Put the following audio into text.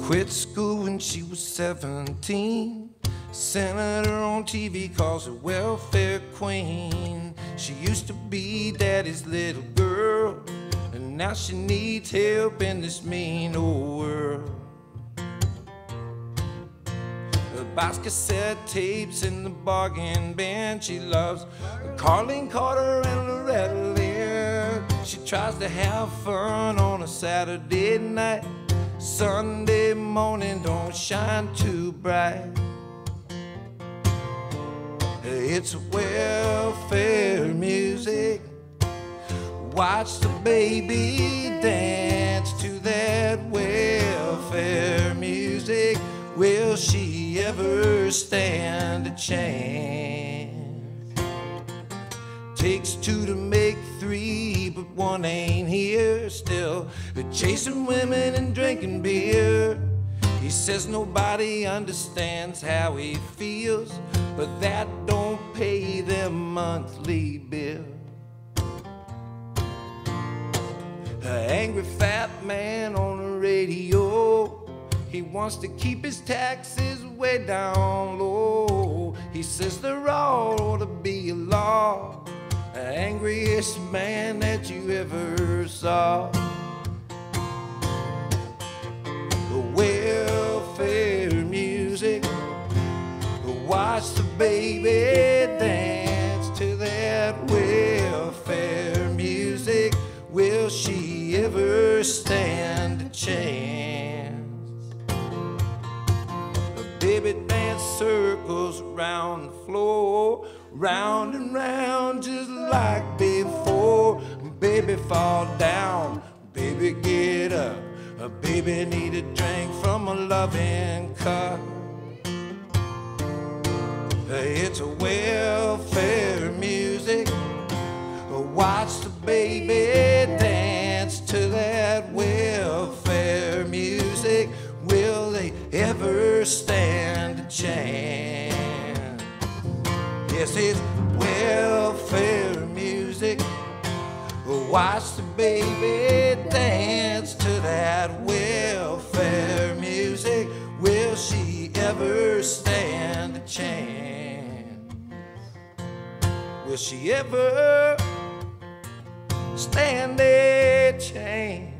Quit school when she was 17. Senator on TV calls her welfare queen. She used to be daddy's little girl, and now she needs help in this mean old world. Buys cassette tapes in the bargain bin. She loves Carlene Carter and Loretta Lynn. She tries to have fun on a Saturday night. Sunday morning don't shine too bright. It's welfare music. Watch the baby dance to that welfare music. Will she ever stand a chance? Takes two to make three, but one ain't here. Still chasing women and drinking beer. He says nobody understands how he feels, but that don't pay their monthly bill. An angry fat man on the radio, he wants to keep his taxes way down low. He says there ought to be a law. The angriest man that you ever saw. The welfare music. Watch the baby dance to that welfare music. Will she ever stand a chance? Baby dance circles around the floor, round and round just like before. Baby fall down, baby get up. A baby need a drink from a loving cup. It's a welfare music. Watch the baby dance to that welfare music. Will they ever stand a chance? Yes, it's welfare music. Watch the baby dance to that welfare music. Will she ever stand a chance? Will she ever stand a chance?